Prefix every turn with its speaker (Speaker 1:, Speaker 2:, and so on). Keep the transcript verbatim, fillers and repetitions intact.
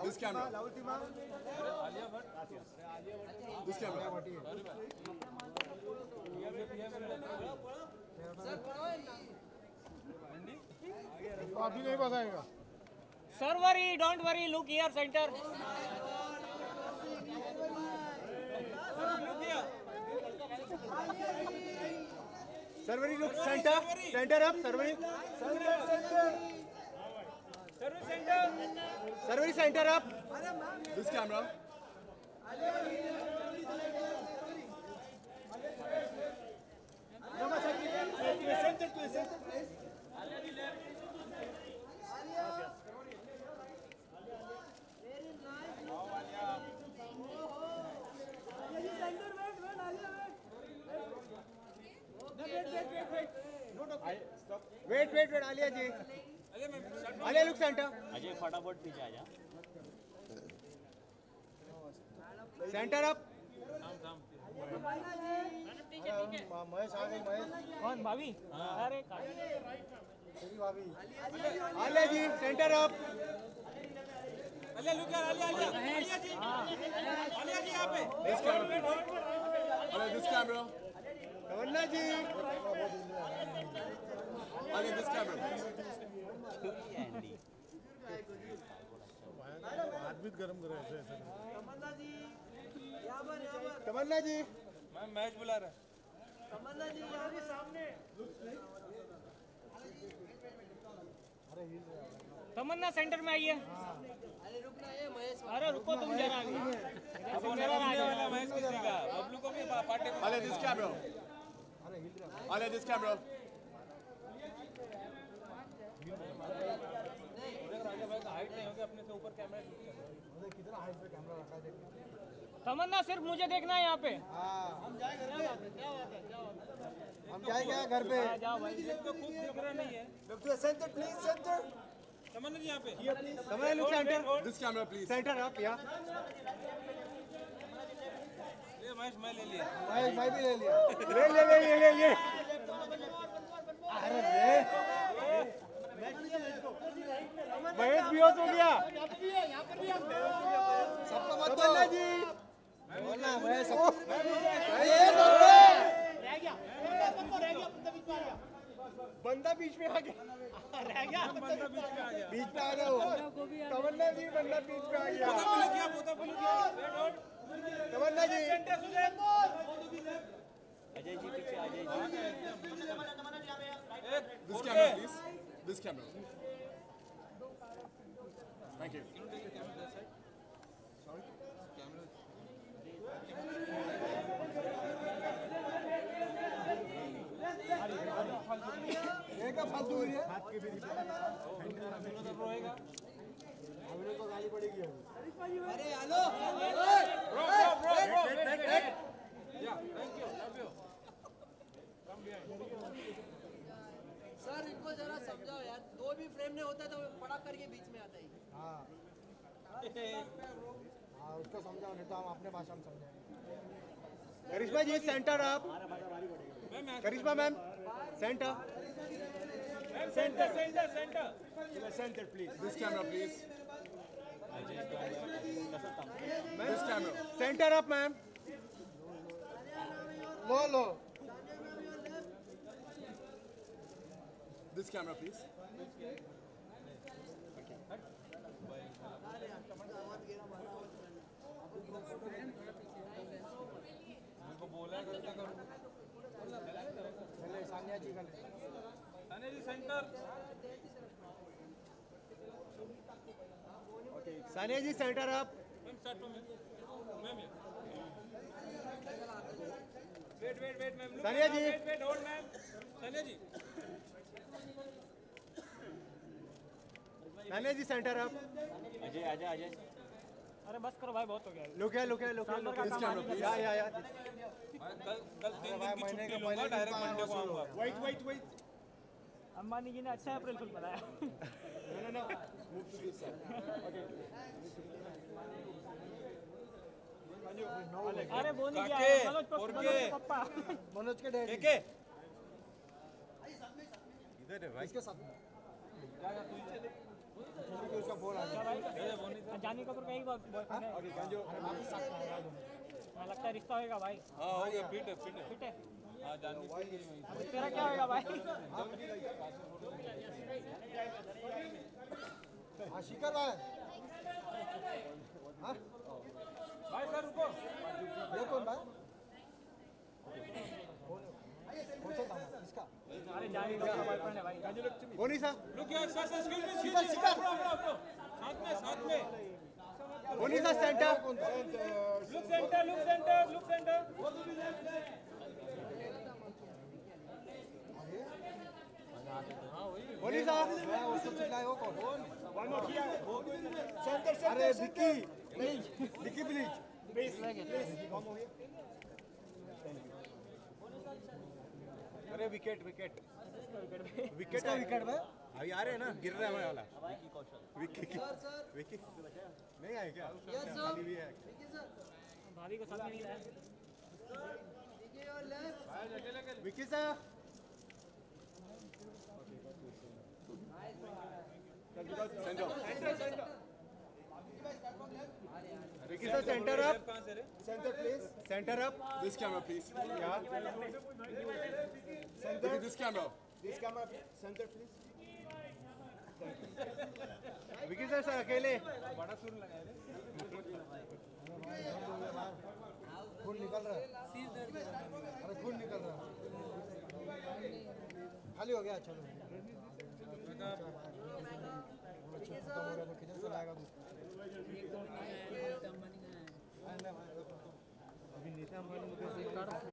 Speaker 1: This camera. This camera.
Speaker 2: अभी नहीं बताएगा.
Speaker 3: Sir, worry, don't worry. Look here, center.
Speaker 2: Servery look center. Center up. Servery. Center. Center.
Speaker 3: Service center.
Speaker 2: Servery center up.
Speaker 1: This camera.
Speaker 2: Center to center. Wait, wait, wait, Alia ji. Alia look center.
Speaker 4: Ajay फटाफट पीछे आ जा.
Speaker 2: Center up. Mahesh आ गई महेश.
Speaker 3: कौन भाभी? अरे
Speaker 2: तेरी भाभी. Alia ji center up.
Speaker 3: Alia look यार, आलिया आलिया आलिया जी, आलिया जी यहाँ पे.
Speaker 1: This camera. Alia, this camera.
Speaker 2: Tamannaah ji.
Speaker 1: Alia, this camera.
Speaker 2: आदमी गरम कर रहे हैं. तमन्ना जी यहाँ पर यहाँ पर. तमन्ना जी.
Speaker 3: मैं मैच बुला रहा.
Speaker 2: तमन्ना जी यहाँ के सामने.
Speaker 3: तमन्ना सेंटर में आइए.
Speaker 5: अरे रुकना है महेश.
Speaker 3: अरे रुको तुम जरा अभी. अब मेरा वाला मैच किसी का. बबलू को भी party.
Speaker 1: Alia, this camera. Alia, this camera.
Speaker 3: Height नहीं होगी अपने से ऊपर कैमरा.
Speaker 2: कितना हाइट पे कैमरा रखा है.
Speaker 3: तमन्ना सिर्फ मुझे देखना है यहाँ पे.
Speaker 2: हम जाएंगे घर पे. हम जाएंगे घर पे.
Speaker 3: जाओ भाई. तो खूब दिख रहा नहीं है.
Speaker 2: Look to center, please center.
Speaker 3: तमन्ना जी यहाँ पे.
Speaker 2: Tamanna look center.
Speaker 1: This camera, please.
Speaker 2: Center up, yeah.
Speaker 3: ये मैच मैं ले लिया.
Speaker 2: मैं मैं भी ले लिया. ले ले ले ले ले ले. अरे रे. महेश बेहोश हो गया. सबको मत बोलना जी. बोलना महेश. ये तो रह गया. बंदा बीच में आ गया.
Speaker 3: रह गया. बंदा बीच में आ गया.
Speaker 2: बीच में आ गया वो. तमन्ना जी बंदा बीच में आ गया.
Speaker 3: बोलो क्या बोता बोलो क्या.
Speaker 2: तमन्ना जी.
Speaker 4: अजय जी पीछे Ajay ji.
Speaker 1: This camera, please. This camera. Thank you.
Speaker 2: ये का फालतू हुई है. हाथ के भी हमने को गाली पड़ेगी.
Speaker 5: अरे hello.
Speaker 3: Bro, bro, bro, bro. Wait, wait, wait. Yeah, thank you. Love you. Come behind.
Speaker 5: Sir इनको जरा समझाओ यार. दो भी फ्रेम नहीं होता तो पड़क करके बीच में आता है.
Speaker 2: हाँ हाँ उसको समझाओ नहीं तो हम अपने भाषा में समझाएंगे. Karishma ji center up. Karishma ma'am center.
Speaker 3: Center, center, center.
Speaker 2: Center please.
Speaker 1: This camera, please. This camera.
Speaker 2: Center up ma'am. लो लो.
Speaker 1: This camera, please.
Speaker 3: उनको बोला करते करो.
Speaker 2: पहले सानिया जी का ले.
Speaker 3: Sania ji center.
Speaker 2: Sania ji center up.
Speaker 3: Ma'am start ma'am. Ma'am wait wait wait ma'am.
Speaker 2: Sania ji.
Speaker 3: Wait wait hold ma'am. Sania ji.
Speaker 2: Sania ji center up.
Speaker 4: Ajay Ajay Ajay.
Speaker 3: अरे बस करो भाई, बहुत हो गया.
Speaker 2: लुक है लुक है लुक है.
Speaker 1: This camera, please.
Speaker 2: या या या.
Speaker 3: कल कल तीन दिन की छुट्टी लूंगा. डायरेक्ट मंडे को आऊंगा.
Speaker 2: Wait wait wait.
Speaker 3: Ambani ji ने अच्छा अप्रैल फुल बताया.
Speaker 2: No no no. Move to this side. Okay.
Speaker 3: अरे वो नहीं
Speaker 4: काके,
Speaker 3: किया. मनोज पप्पा.
Speaker 4: पोरके.
Speaker 3: पप्पा.
Speaker 2: मनोज के डैडी.
Speaker 4: के इधर है भाई.
Speaker 2: इसके साथ. क्योंकि उसका बॉल आ गया।
Speaker 6: जानी कपूर का ही बॉयफ्रेंड है।
Speaker 2: अरे वापस साथ में आया तुम।
Speaker 6: हाँ, लगता है रिश्ता होएगा भाई।
Speaker 3: हाँ हो गया फिट है फिट है
Speaker 6: फिट है।
Speaker 3: हाँ जानवी
Speaker 6: तेरा क्या होएगा भाई?
Speaker 2: हाँ शिखर भाई। हाँ
Speaker 3: भाई सर रुको
Speaker 2: ये कौन भाई? कौन सा दाम इसका?
Speaker 6: अरे जानी कपूर का बॉयफ्रेंड है भाई।
Speaker 2: कौन सा?
Speaker 3: रुक यार सर एक्सक्यूज मी
Speaker 2: शिखर शिखर
Speaker 3: साथ में साथ में
Speaker 2: कौन सा center?
Speaker 3: Look center look center look center
Speaker 2: कौन सा? मैं उसको चिल्लाया वो कौन? सेंटर सेंटर अरे विक्की विक्की प्लीज अरे विकेट विकेट विकेट का विकेट में अभी आ रहे हैं ना गिर रहा है वाला विक्की
Speaker 5: सर सर
Speaker 2: विक्की नहीं आए क्या
Speaker 5: यस सर
Speaker 2: अभी भी है
Speaker 5: ठीक है सर
Speaker 6: भाभी को साथ में नहीं लाया।
Speaker 5: ठीक है और left
Speaker 2: Vicky sir Vicky sir center up
Speaker 3: कहाँ से रे
Speaker 2: center please center up
Speaker 1: This camera, please.
Speaker 2: yeah
Speaker 1: Look at this camera.
Speaker 2: this camera center please Vicky sir sir अकेले
Speaker 3: बड़ा सुर लगा रे
Speaker 2: खून निकल रहा है अरे खून निकल रहा है खाली हो गया चलो खत्म हो गया तो किधर से लाएगा तू अभी नेता हमारे